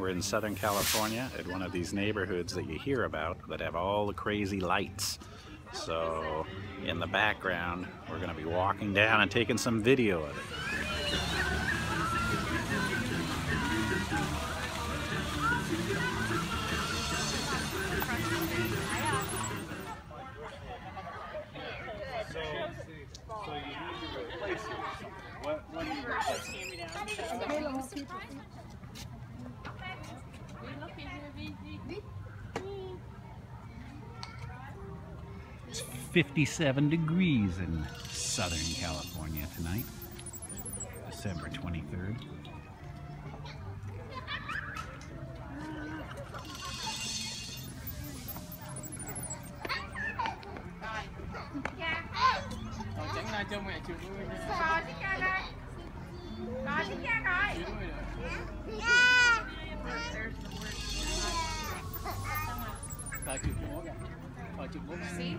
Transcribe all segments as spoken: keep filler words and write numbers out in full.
we're in Southern California at one of these neighborhoods that you hear about that have all the crazy lights. So in the background, we're going to be walking down and taking some video of it. So you need to replace it. What, what do you replace? It's fifty-seven degrees in Southern California tonight, December twenty-third. Cho mẹ chịu vui đi. Có chiếc ca đây. Có chiếc ca rồi. Có chịu bố kìa. Có chịu bố xí.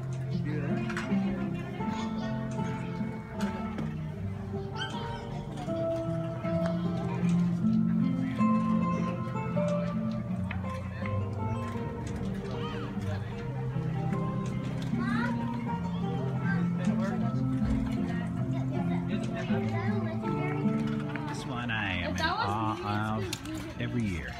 This one I am in awe of every year.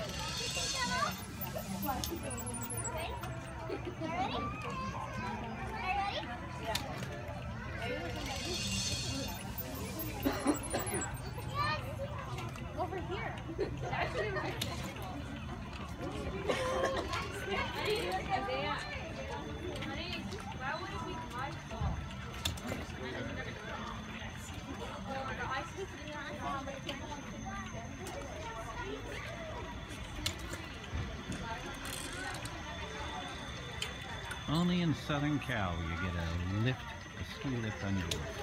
Over here. Only in Southern Cal will you get a lift, a ski lift on your roof.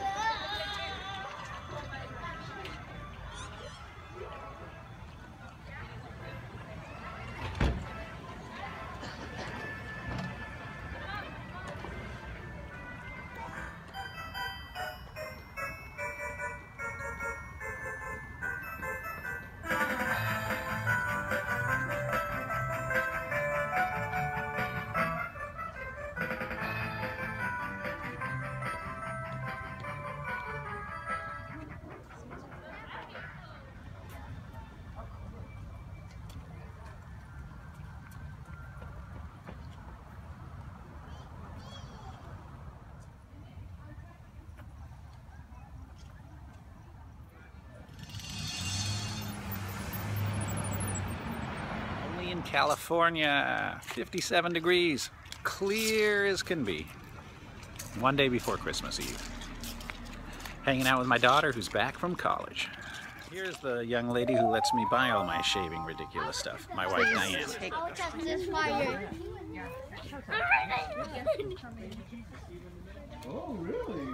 In California, fifty-seven degrees, clear as can be. One day before Christmas Eve. Hanging out with my daughter who's back from college. Here's the young lady who lets me buy all my shaving ridiculous stuff, my wife Diane. I'll touch this fire. Oh, really?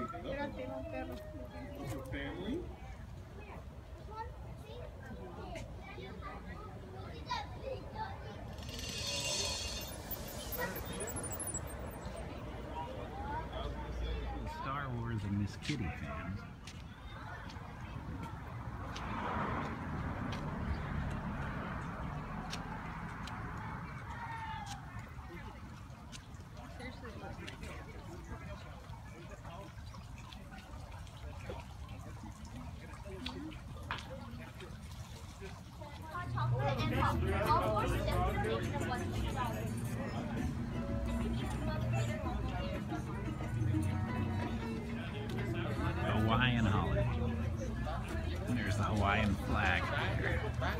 Your family? Star Wars and Miss Kitty fans. Hawaiian holiday. And there's the Hawaiian flag there.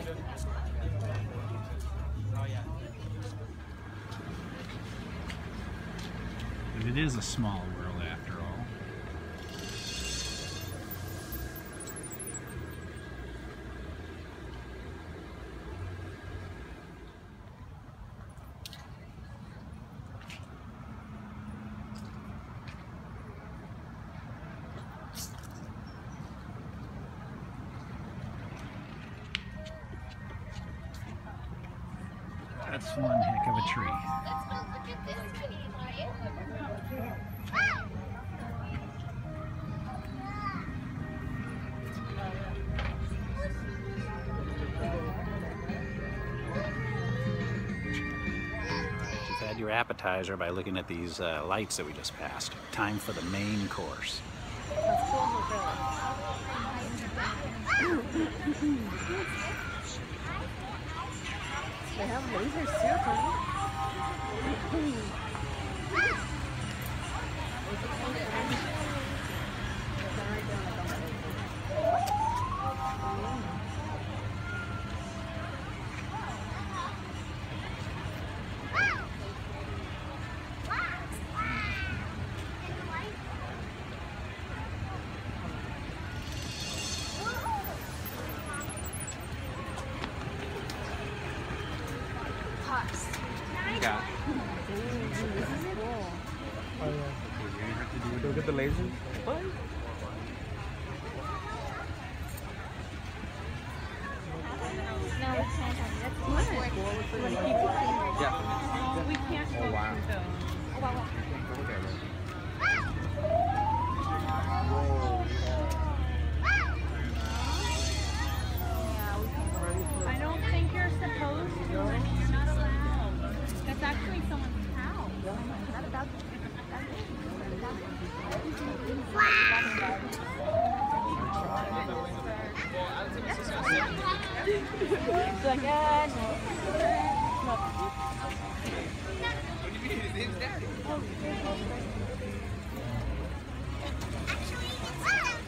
But it is a small world after all. That's one heck of a tree. Let's go look at this tree, right? your appetizer by looking at these uh, lights that we just passed. Time for the main course. That's cool, They have lasers too, Tony. Yeah. Go get the lasers. What? No, we can't have it. What? Yeah. Oh, we can't go Oh, wow. through those. I don't think you're supposed to, honey. You're not allowed. That's actually someone's house. It's like, ah, no.